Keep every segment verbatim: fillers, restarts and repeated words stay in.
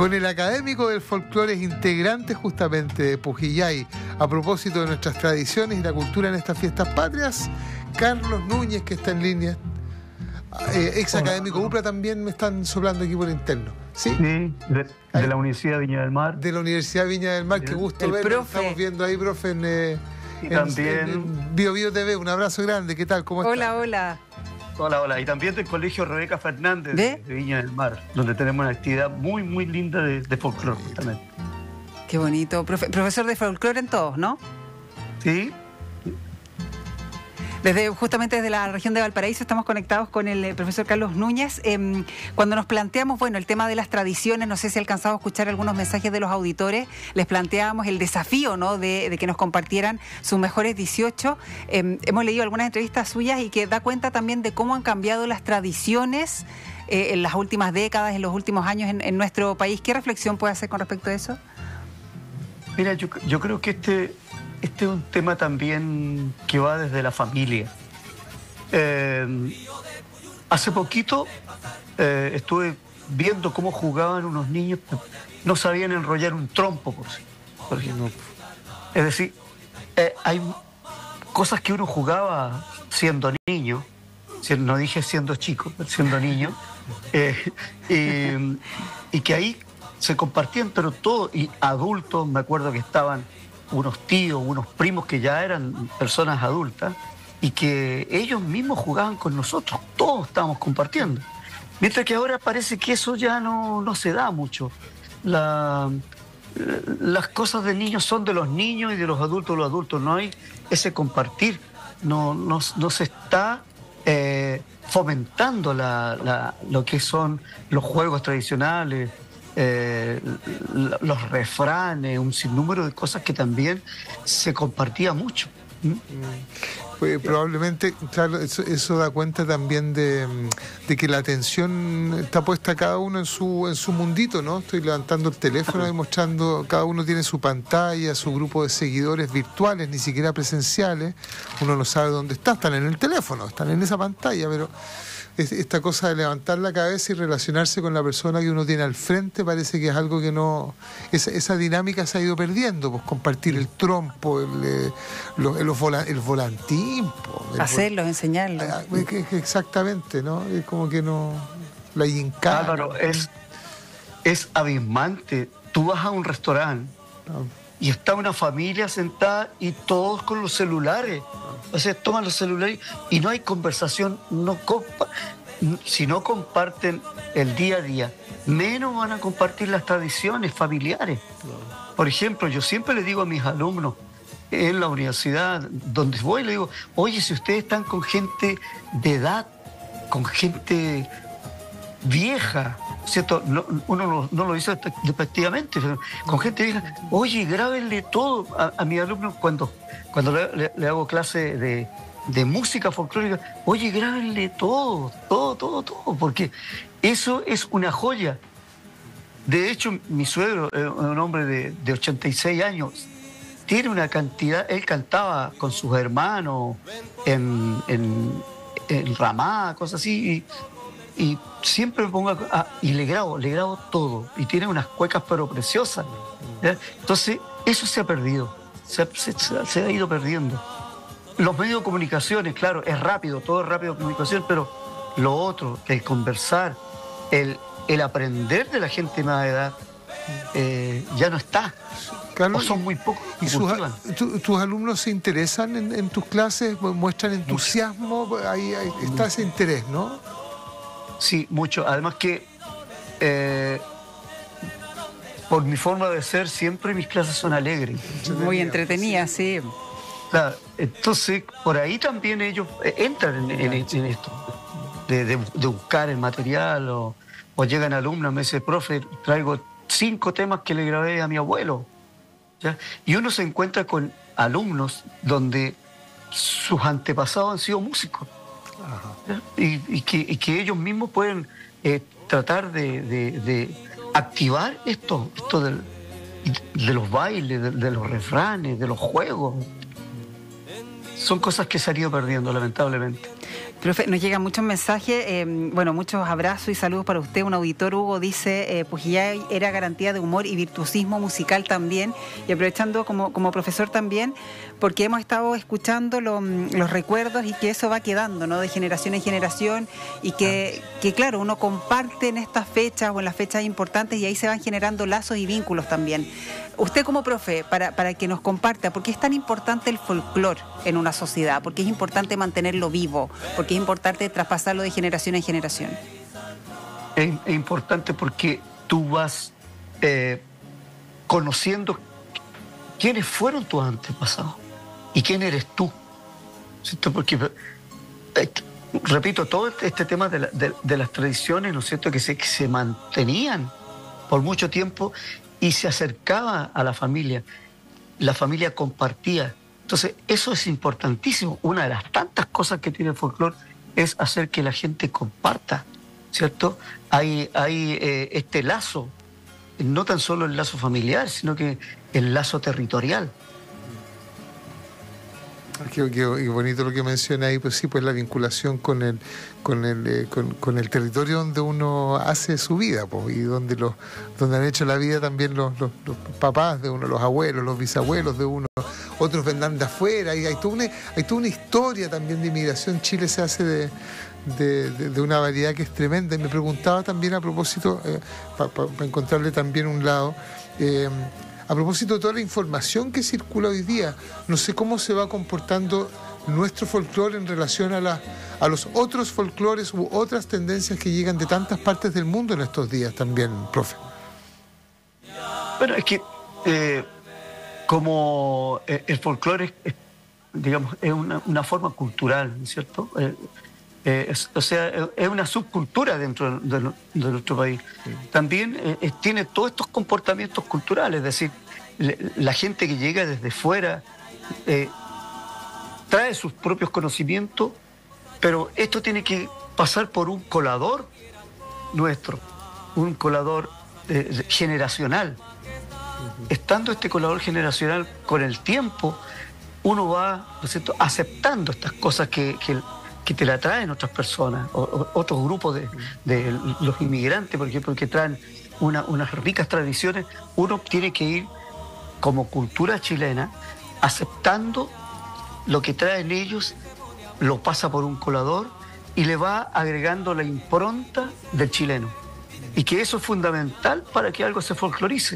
con el académico del folclore, integrante justamente de Pujillay, a propósito de nuestras tradiciones y la cultura en estas fiestas patrias, Carlos Núñez, que está en línea, eh, ex académico U P R A, también me están soplando aquí por interno. Sí, sí de, de la Universidad Viña del Mar. De la Universidad Viña del Mar, qué gusto verlo. Estamos viendo ahí, profe, en, eh, y en, también... en, en Bio Bio T V. Un abrazo grande, ¿qué tal? ¿Cómo hola, está? Hola, hola. Hola, y también del Colegio Rebeca Fernández ¿De? de Viña del Mar, donde tenemos una actividad muy, muy linda de, de folclore justamente. Qué bonito. Profe, profesor de folclore en todos, ¿no? Sí. Desde, justamente desde la región de Valparaíso estamos conectados con el eh, profesor Carlos Núñez. Eh, cuando nos planteamos, bueno, el tema de las tradiciones, no sé si alcanzado a escuchar algunos mensajes de los auditores, les planteábamos el desafío, ¿no?, de, de que nos compartieran sus mejores dieciocho. Eh, hemos leído algunas entrevistas suyas y que da cuenta también de cómo han cambiado las tradiciones eh, en las últimas décadas, en los últimos años en, en nuestro país. ¿Qué reflexión puede hacer con respecto a eso? Mira, yo, yo creo que este... Este es un tema también que va desde la familia. Eh, hace poquito eh, estuve viendo cómo jugaban unos niños, no sabían enrollar un trompo, por, por ejemplo. Es decir, eh, hay cosas que uno jugaba siendo niño, no dije siendo chico, siendo niño, eh, y, y que ahí se compartían, pero todo, y adultos, me acuerdo que estaban unos tíos, unos primos que ya eran personas adultas y que ellos mismos jugaban con nosotros, todos estábamos compartiendo. Mientras que ahora parece que eso ya no, no se da mucho. La, las cosas de niños son de los niños y de los adultos los adultos, no hay ese compartir, no, no, no se está eh, fomentando la, la, lo que son los juegos tradicionales, Eh, los refranes, un sinnúmero de cosas que también se compartía mucho. ¿Mm? Pues, probablemente, claro, eso, eso da cuenta también de, de que la atención está puesta cada uno en su en su mundito, ¿no? Estoy levantando el teléfono y mostrando, cada uno tiene su pantalla, su grupo de seguidores virtuales, ni siquiera presenciales. Uno no sabe dónde está, están en el teléfono, están en esa pantalla, pero esta cosa de levantar la cabeza y relacionarse con la persona que uno tiene al frente parece que es algo que no... Esa, esa dinámica se ha ido perdiendo, pues compartir el trompo, el, eh, lo, el, vola, el volantín... Pues, hacerlo, enseñarlo. Exactamente, ¿no? Es como que no... La yincada. Álvaro, es, es abismante. Tú vas a un restaurante no. y está una familia sentada y todos con los celulares. O sea, toman los celulares y no hay conversación, no compa si no comparten el día a día, menos van a compartir las tradiciones familiares. Por ejemplo, yo siempre le digo a mis alumnos en la universidad, donde voy, le digo, oye, si ustedes están con gente de edad, con gente vieja, ¿cierto? No, uno no, no lo dice despectivamente, con gente vieja, oye, grábenle todo a, a mis alumnos cuando... Cuando le, le, le hago clase de, de música folclórica, oye, grábenle todo, todo, todo, todo, porque eso es una joya. De hecho, mi suegro, eh, un hombre de, de ochenta y seis años, tiene una cantidad, él cantaba con sus hermanos en, en, en Ramá, cosas así, y, y siempre me pongo a, a, y le grabo, le grabo todo, y tiene unas cuecas pero preciosas, ¿ya? Entonces, eso se ha perdido. Se, se, se ha ido perdiendo. Los medios de comunicaciones, claro, es rápido, todo es rápido de comunicación, pero lo otro, el conversar, el, el aprender de la gente más de edad, eh, ya no está. Carlos, o son muy pocos. ¿Y sus, tu, tus alumnos se interesan en, en tus clases? ¿Muestran entusiasmo? Ahí, ahí está ese interés, ¿no? Sí, mucho. Además que... Eh, por mi forma de ser, siempre mis clases son alegres. Muy entretenidas, sí. Claro, entonces, por ahí también ellos entran en, en, en esto, de, de, de buscar el material, o, o llegan alumnos, me dice, profe, traigo cinco temas que le grabé a mi abuelo. ¿Ya? Y uno se encuentra con alumnos donde sus antepasados han sido músicos. Y, y, que, y que ellos mismos pueden eh, tratar de... de, de activar esto, esto del, de los bailes, de, de los refranes, de los juegos. Son cosas que se han ido perdiendo, lamentablemente. Profe, nos llegan muchos mensajes, eh, bueno, muchos abrazos y saludos para usted. Un auditor, Hugo, dice, eh, Pujillay era garantía de humor y virtuosismo musical también, y aprovechando como, como profesor también, porque hemos estado escuchando lo, los recuerdos y que eso va quedando, ¿no?, de generación en generación, y que, que claro, uno comparte en estas fechas o en las fechas importantes y ahí se van generando lazos y vínculos también. Usted como profe, para, para que nos comparta, ¿por qué es tan importante el folclore en una sociedad? ¿Por qué es importante mantenerlo vivo? ¿Por qué es importante traspasarlo de generación en generación? Es, es importante porque tú vas eh, conociendo quiénes fueron tus antepasados y quién eres tú, ¿cierto? Porque, eh, repito, todo este, este tema de, la, de, de las tradiciones, ¿no es cierto?, que se, que se mantenían por mucho tiempo y se acercaba a la familia, la familia compartía. Entonces, eso es importantísimo. Una de las tantas cosas que tiene el folclore es hacer que la gente comparta, ¿cierto? Hay, hay eh, este lazo, no tan solo el lazo familiar, sino que el lazo territorial. Qué, qué, qué bonito lo que menciona ahí, pues sí, pues la vinculación con el, con el, eh, con, con el territorio donde uno hace su vida, pues, y donde los, donde han hecho la vida también los, los, los papás de uno, los abuelos, los bisabuelos de uno, otros vendrán de afuera, y hay toda una, hay toda una historia también de inmigración. Chile se hace de, de, de, de una variedad que es tremenda. Y me preguntaba también a propósito, eh, para pa, pa encontrarle también un lado, eh, a propósito de toda la información que circula hoy día, no sé cómo se va comportando nuestro folclore en relación a, la, a los otros folclores u otras tendencias que llegan de tantas partes del mundo en estos días también, profe. Bueno, es que eh, como el folclore es, digamos, es una, una forma cultural, ¿no es cierto? Eh, eh, es, o sea, es una subcultura dentro de, de, de nuestro país. Sí. También eh, tiene todos estos comportamientos culturales, es decir, le, la gente que llega desde fuera eh, trae sus propios conocimientos, pero esto tiene que pasar por un colador nuestro, un colador eh, generacional. Uh-huh. Estando este colador generacional con el tiempo, uno va, ¿no es cierto?, aceptando estas cosas que, que, que te la traen otras personas, o, o, otros grupos de, de los inmigrantes, por ejemplo, que traen una, unas ricas tradiciones. Uno tiene que ir como cultura chilena aceptando lo que traen ellos, lo pasa por un colador y le va agregando la impronta del chileno. Y que eso es fundamental para que algo se folclorice.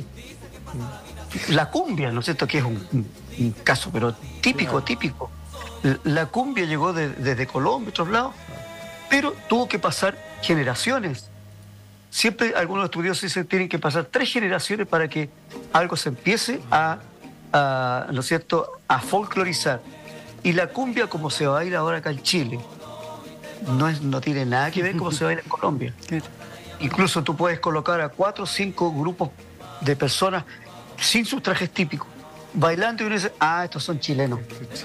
La cumbia, ¿no es cierto?, que es un, un, un caso, pero típico, típico. La cumbia llegó de, desde Colombia, otros lados, pero tuvo que pasar generaciones. Siempre algunos estudiosos dicen que tienen que pasar tres generaciones para que algo se empiece a, a, ¿no es cierto?, a folclorizar. Y la cumbia, como se va a ir ahora acá en Chile, no, es, no tiene nada que ver como se va a ir en Colombia. Incluso tú puedes colocar a cuatro o cinco grupos de personas sin sus trajes típicos, bailando, y uno dice, ah, estos son chilenos.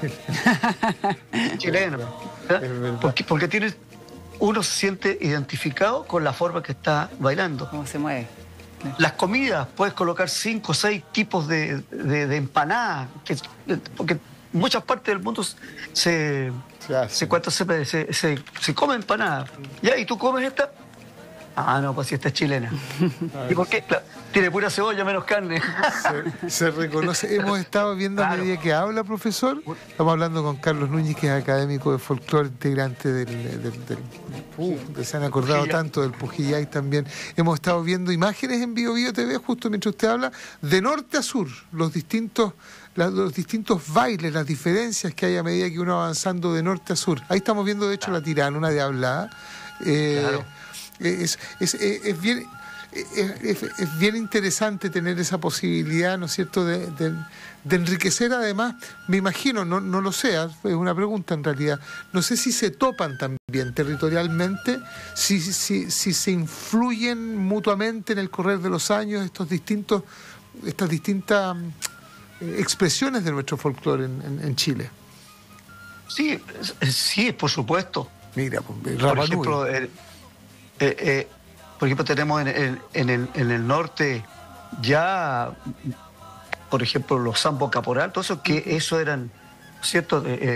Chilenos. ¿Eh? Porque, porque tienes, uno se siente identificado con la forma que está bailando. ¿Cómo se mueve? Las comidas, puedes colocar cinco o seis tipos de, de, de empanadas, que, porque en muchas partes del mundo se, se, se, se, se, se, se come empanada. ¿Ya? ¿Y tú comes esta? Ah, no, pues si esta es chilena. ¿Y por qué? Claro, tiene pura cebolla, menos carne. Se, se reconoce. Hemos estado viendo, claro, a medida que habla, profesor. Estamos hablando con Carlos Núñez, que es académico de folclore, integrante del... del, del, del uh, se han acordado Pujillay. Tanto del Pujillay también. Hemos estado viendo imágenes en Bio Bio T V, justo mientras usted habla, de norte a sur, los distintos... los distintos bailes, las diferencias que hay a medida que uno va avanzando de norte a sur. Ahí estamos viendo, de hecho, la tirana, una diablada. Eh, claro. Es, es, es, es, bien, es, es bien interesante tener esa posibilidad, ¿no es cierto?, de, de, de enriquecer. Además, me imagino, no, no lo sé, es una pregunta en realidad, no sé si se topan también territorialmente, si, si, si se influyen mutuamente en el correr de los años estos distintos, estas distintas expresiones de nuestro folclore en, en, en Chile. Sí, sí, por supuesto. Mira, pues, por ejemplo, el, eh, eh, por ejemplo, tenemos en, en, en, el, en el norte ya, por ejemplo, los sambo caporal, todo eso, que eso eran, ¿cierto?, eh,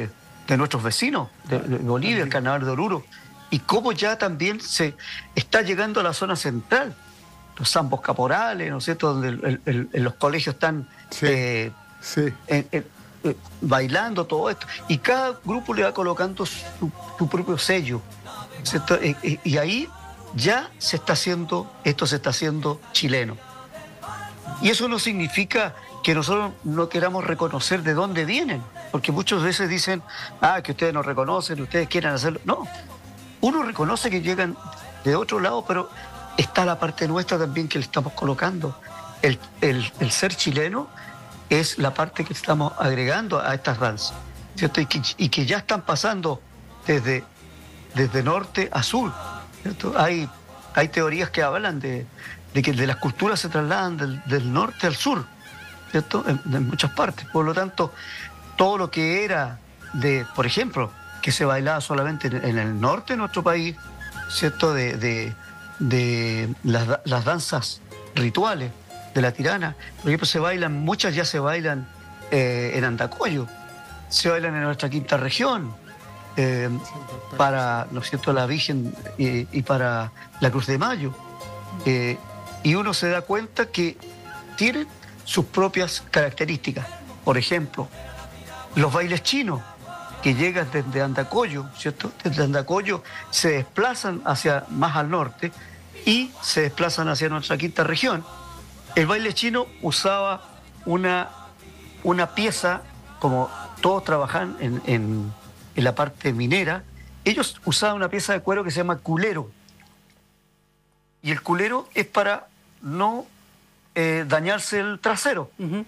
de nuestros vecinos, de, de Bolivia, el carnaval de Oruro, y cómo ya también se está llegando a la zona central, los zambos caporales, ¿no es cierto?, donde el, el, el, los colegios están Sí, eh, sí. eh, eh, eh, bailando todo esto, y cada grupo le va colocando su, su propio sello, ¿cierto? Eh, eh, y ahí ya se está haciendo, esto se está haciendo chileno. Y eso no significa que nosotros no queramos reconocer de dónde vienen, porque muchas veces dicen, ah, que ustedes no reconocen, ustedes quieren hacerlo. No, uno reconoce que llegan de otro lado, pero está la parte nuestra también que le estamos colocando. El, el, el ser chileno es la parte que estamos agregando a estas danzas, ¿cierto? Y que, y que ya están pasando desde, desde norte a sur, ¿cierto? Hay, hay teorías que hablan de, de que de las culturas se trasladan del, del norte al sur, ¿cierto? En, en muchas partes. Por lo tanto, todo lo que era de, por ejemplo, que se bailaba solamente en, en el norte de nuestro país, ¿cierto? De, de, de las, las danzas rituales de la tirana, por ejemplo, se bailan, muchas ya se bailan eh, en Andacollo, se bailan en nuestra quinta región, eh, para, ¿no es cierto?, la Virgen eh, y para la Cruz de Mayo. Eh, y uno se da cuenta que tienen sus propias características. Por ejemplo, los bailes chinos, que llegan desde Andacollo, ¿cierto? Desde Andacollo se desplazan hacia más al norte y se desplazan hacia nuestra quinta región. El baile chino usaba una, una pieza, como todos trabajan en, en, en la parte minera, ellos usaban una pieza de cuero que se llama culero. Y el culero es para no eh, dañarse el trasero. Uh-huh.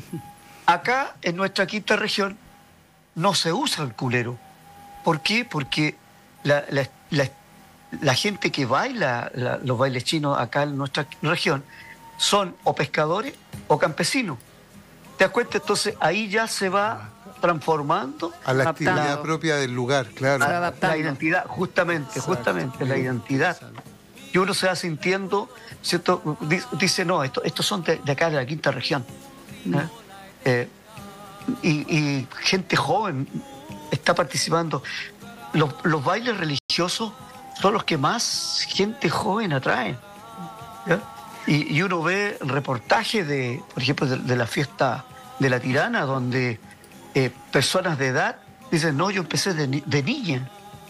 Acá, en nuestra quinta región, no se usa el culero. ¿Por qué? Porque la, la, la, la gente que baila la, los bailes chinos acá en nuestra región son o pescadores o campesinos. ¿Te das cuenta? Entonces ahí ya se va transformando a la actividad adaptando. propia del lugar, claro. A la, la identidad, justamente, Exacto. justamente, la identidad. Y uno se va sintiendo, ¿cierto? Dice, no, estos esto son de, de acá, de la quinta región. ¿eh? Mm. Eh, y, y gente joven está participando. Los, los bailes religiosos son los que más gente joven atraen. ¿ya? Y, y uno ve reportajes de, por ejemplo, de, de la fiesta de la Tirana, donde eh, personas de edad dicen, no, yo empecé de, de niña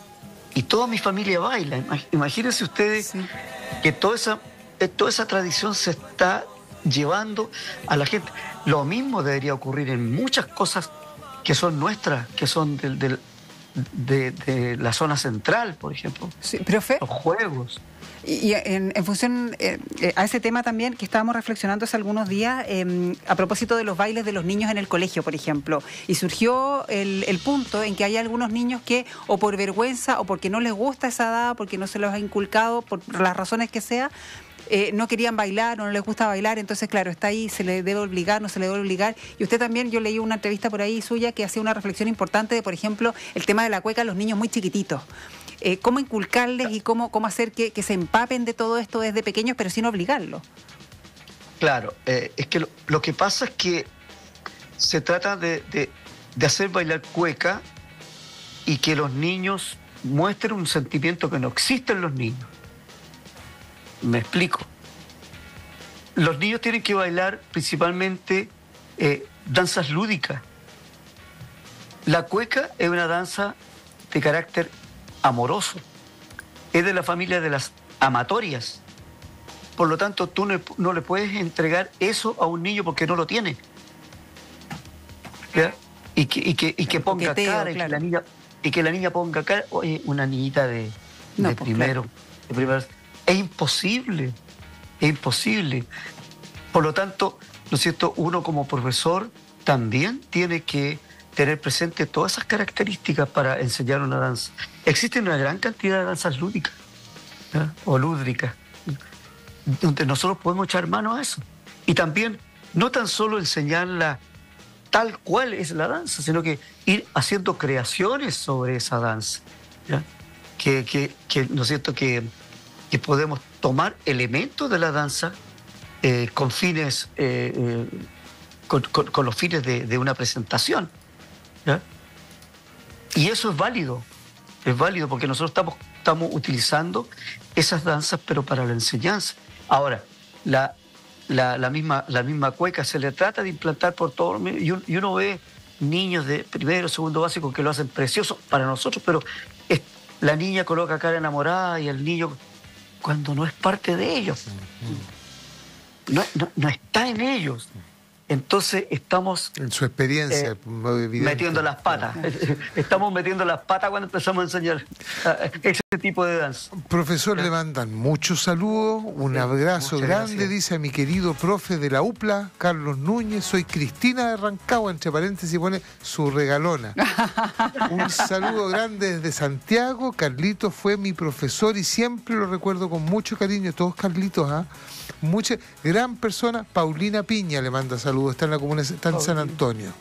y toda mi familia baila. Imagínense ustedes sí. que toda esa, toda esa tradición se está llevando a la gente. Lo mismo debería ocurrir en muchas cosas que son nuestras, que son del, del, de, de la zona central, por ejemplo. Sí, profe. Los juegos. Y en, en función eh, a ese tema también que estábamos reflexionando hace algunos días, eh, a propósito de los bailes de los niños en el colegio, por ejemplo, y surgió el, el punto en que hay algunos niños que o por vergüenza o porque no les gusta esa edad, porque no se los ha inculcado, por las razones que sea, eh, no querían bailar o no les gusta bailar, entonces claro, está ahí, se le debe obligar, no se le debe obligar. Y usted también, yo leí una entrevista por ahí suya que hacía una reflexión importante de, por ejemplo, el tema de la cueca a los niños muy chiquititos. Eh, cómo inculcarles y cómo, cómo hacer que, que se empapen de todo esto desde pequeños, pero sin obligarlos. Claro, eh, es que lo, lo que pasa es que se trata de, de, de hacer bailar cueca y que los niños muestren un sentimiento que no existe en los niños. Me explico. Los niños tienen que bailar principalmente eh, danzas lúdicas. La cueca es una danza de carácter amoroso, es de la familia de las amatorias. Por lo tanto, tú no, no le puedes entregar eso a un niño porque no lo tiene. ¿Ya? Y que, y que, y que ponga Coqueteo, cara, claro. y, que la niña, y que la niña ponga cara, oye, una niñita de, no, de, pues, primero, claro. de primero. Es imposible, es imposible. Por lo tanto, ¿no es cierto? Uno como profesor también tiene que tener presente todas esas características para enseñar una danza. Existen una gran cantidad de danzas lúdicas, ¿ya? o lúdricas, donde nosotros podemos echar mano a eso. Y también, no tan solo enseñarla tal cual es la danza, sino que ir haciendo creaciones sobre esa danza. ¿ya? Que, que, que, ¿no es cierto?, que, que podemos tomar elementos de la danza eh, con fines, eh, eh, con, con, con los fines de, de una presentación. ¿Ya? y eso es válido, es válido porque nosotros estamos, estamos utilizando esas danzas, pero para la enseñanza. Ahora, la, la, la, misma, la misma cueca se le trata de implantar por todo, y uno, y uno ve niños de primero, segundo básico que lo hacen precioso para nosotros, pero es, la niña coloca cara enamorada y el niño, cuando no es parte de ellos, no, no, no está en ellos. Entonces estamos... En su experiencia, eh, evidente. Metiendo las patas. Estamos metiendo las patas cuando empezamos a enseñar ese tipo de danza. Profesor, ¿Ya? le mandan muchos saludos, un Sí, abrazo muchas grande, gracias. dice a mi querido profe de la U P L A, Carlos Núñez, soy Cristina de Rancagua, entre paréntesis pone su regalona. Un saludo grande desde Santiago, Carlitos fue mi profesor y siempre lo recuerdo con mucho cariño, todos Carlitos, ¿ah? Mucha, gran persona. Paulina Piña le manda saludos, está en la comuna, está en San Antonio.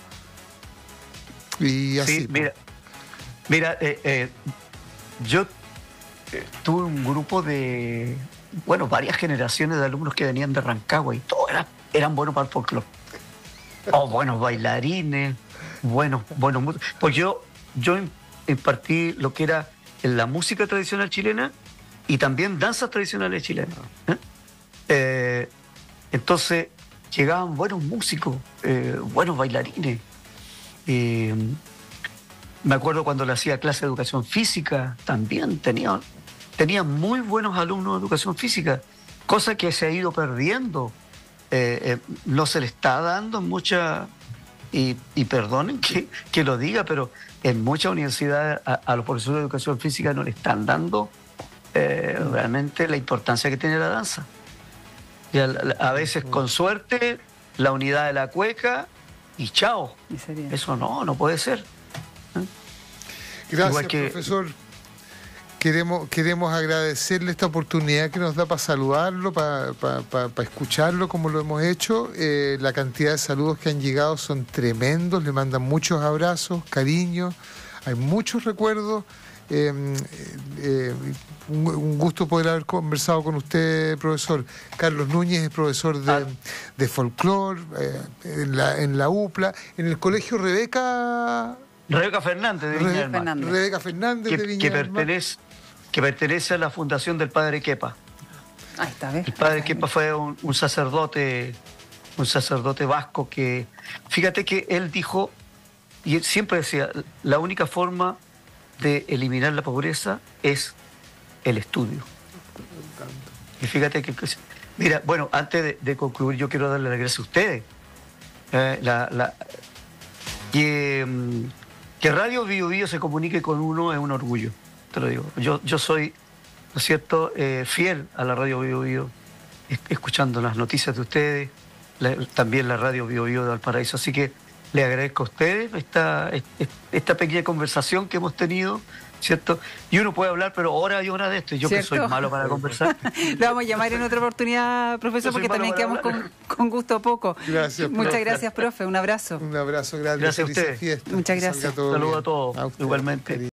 Y así. Sí, mira, mira eh, eh, yo eh, tuve un grupo de, bueno, varias generaciones de alumnos que venían de Rancagua y todos eran, eran buenos para el folclore. Oh, buenos bailarines, buenos, buenos músicos. Pues yo, yo impartí lo que era la música tradicional chilena y también danzas tradicionales chilenas. ¿eh? Eh, entonces llegaban buenos músicos, eh, buenos bailarines. Eh, me acuerdo cuando le hacía clase de educación física, también tenía, tenía muy buenos alumnos de educación física, cosa que se ha ido perdiendo. Eh, eh, no se le está dando mucha, y, y perdonen que, que lo diga, pero en muchas universidades a, a los profesores de educación física no le están dando eh, realmente la importancia que tiene la danza. Y a, a veces con suerte la unidad de la cueca y chao. Eso no, no puede ser. ¿Eh? Gracias, Igual que, profesor. Queremos, queremos agradecerle esta oportunidad que nos da para saludarlo, para, para, para, para escucharlo como lo hemos hecho. Eh, la cantidad de saludos que han llegado son tremendos, le mandan muchos abrazos, cariño, hay muchos recuerdos. Eh, eh, un, un gusto poder haber conversado con usted, profesor. Carlos Núñez es profesor de, ah. de folclore eh, en, la, en la U P L A, en el colegio Rebeca... Rebeca Fernández de Viña del Mar. Fernández. Rebeca Fernández que, de Viña que del Mar. pertenece, que pertenece a la fundación del padre Kepa. Ahí está, ¿ves? El padre Kepa fue un, un sacerdote, un sacerdote vasco que, fíjate que él dijo, y él siempre decía, la única forma de eliminar la pobreza es el estudio. Y fíjate que, mira, bueno, antes de, de concluir, yo quiero darle las gracias a ustedes. Eh, la, la, que, que Radio Bio Bio se comunique con uno es un orgullo, te lo digo. Yo, yo soy, ¿no es cierto?, eh, fiel a la Radio Bio Bio, escuchando las noticias de ustedes, la, también la Radio Bio Bio de Valparaíso. Así que le agradezco a ustedes esta, esta pequeña conversación que hemos tenido, ¿cierto? Y uno puede hablar, pero horas y horas de esto. Y yo ¿cierto? Que soy malo para conversar. Lo vamos a llamar en otra oportunidad, profesor, porque también quedamos con, con gusto poco. Gracias, Muchas profe. gracias, profe. Un abrazo. Un abrazo grande. Gracias a ustedes. Fiesta. Muchas gracias. Saludos a todos, a usted, igualmente. querido.